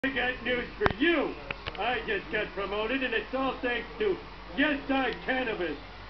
I got news for you. I just got promoted, and it's all thanks to Yes I Cannabis.